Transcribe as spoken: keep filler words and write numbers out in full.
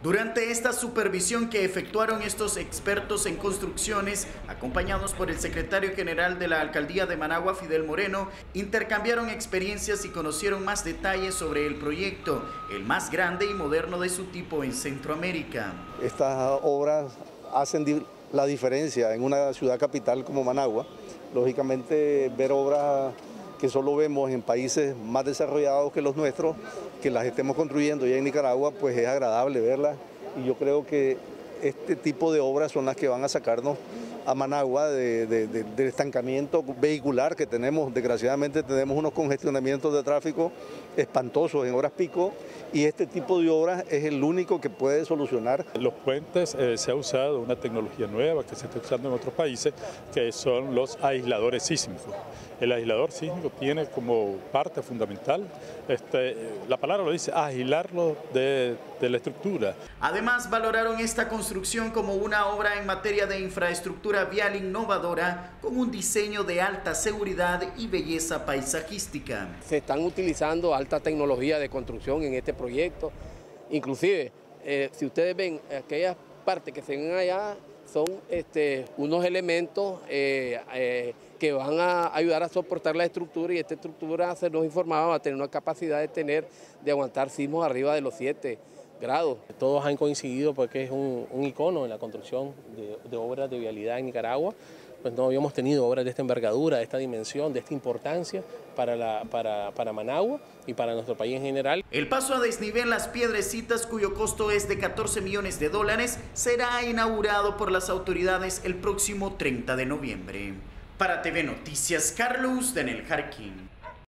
Durante esta supervisión que efectuaron estos expertos en construcciones, acompañados por el secretario general de la Alcaldía de Managua, Fidel Moreno, intercambiaron experiencias y conocieron más detalles sobre el proyecto, el más grande y moderno de su tipo en Centroamérica. Estas obras hacen la diferencia en una ciudad capital como Managua. Lógicamente, ver obras que solo vemos en países más desarrollados que los nuestros, que las estemos construyendo ya en Nicaragua, pues es agradable verlas, y yo creo que este tipo de obras son las que van a sacarnos a Managua de, de, de, del estancamiento vehicular que tenemos. Desgraciadamente tenemos unos congestionamientos de tráfico espantosos en horas pico, y este tipo de obras es el único que puede solucionar. Los puentes eh, se ha usado una tecnología nueva que se está usando en otros países, que son los aisladores sísmicos. El aislador sísmico tiene como parte fundamental, este, la palabra lo dice, aislarlo de, de la estructura. Además, valoraron esta construcción como una obra en materia de infraestructura vial innovadora, con un diseño de alta seguridad y belleza paisajística. Se están utilizando alta tecnología de construcción en este proyecto. Inclusive, eh, si ustedes ven aquellas partes que se ven allá, son este, unos elementos eh, eh, que van a ayudar a soportar la estructura, y esta estructura, se nos informaba, va a tener una capacidad de tener, de aguantar sismos arriba de los siete grados. Todos han coincidido porque es un, un icono en la construcción de, de obras de vialidad en Nicaragua. Pues no habíamos tenido obras de esta envergadura, de esta dimensión, de esta importancia para, la, para, para Managua y para nuestro país en general. El paso a desnivel Las Piedrecitas, cuyo costo es de catorce millones de dólares, será inaugurado por las autoridades el próximo treinta de noviembre. Para T V Noticias, Carlos Daniel Jarquín.